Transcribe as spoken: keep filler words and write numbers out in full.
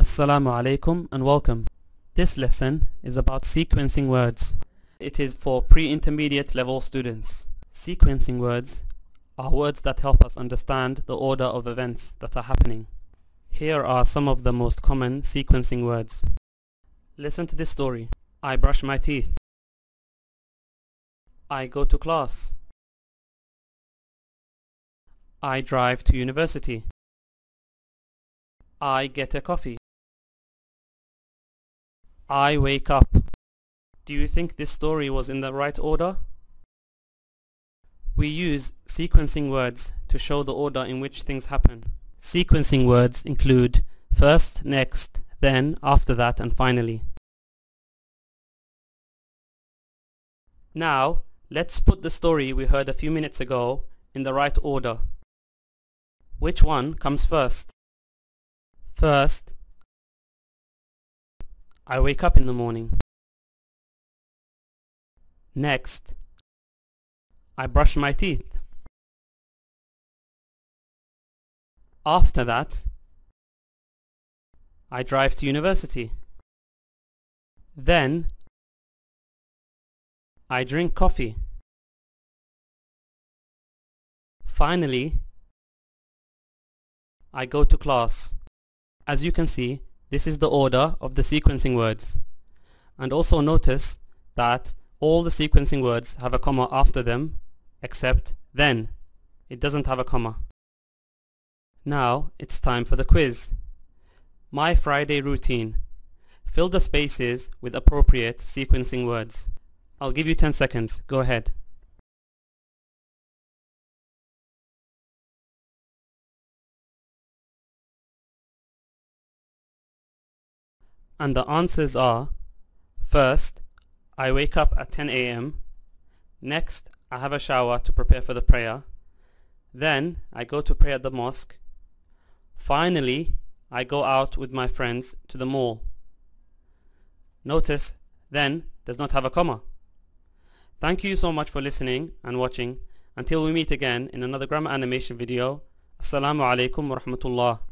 Assalamu alaikum and welcome. This lesson is about sequencing words. It is for pre-intermediate level students. Sequencing words are words that help us understand the order of events that are happening. Here are some of the most common sequencing words. Listen to this story. I brush my teeth. I go to class. I drive to university. I get a coffee. I wake up. Do you think this story was in the right order? We use sequencing words to show the order in which things happen. Sequencing words include first, next, then, after that, and finally. Now, let's put the story we heard a few minutes ago in the right order. Which one comes first? First, I wake up in the morning. Next, I brush my teeth. After that, I drive to university. Then, I drink coffee. Finally, I go to class. As you can see, this is the order of the sequencing words. And also notice that all the sequencing words have a comma after them, except then. It doesn't have a comma. Now it's time for the quiz. My Friday routine. Fill the spaces with appropriate sequencing words. I'll give you ten seconds. Go ahead. And the answers are: first, I wake up at ten A M Next, I have a shower to prepare for the prayer. Then, I go to pray at the mosque. Finally, I go out with my friends to the mall. Notice, then does not have a comma. Thank you so much for listening and watching. Until we meet again in another grammar animation video, Assalamu alaikum wa rahmatullah.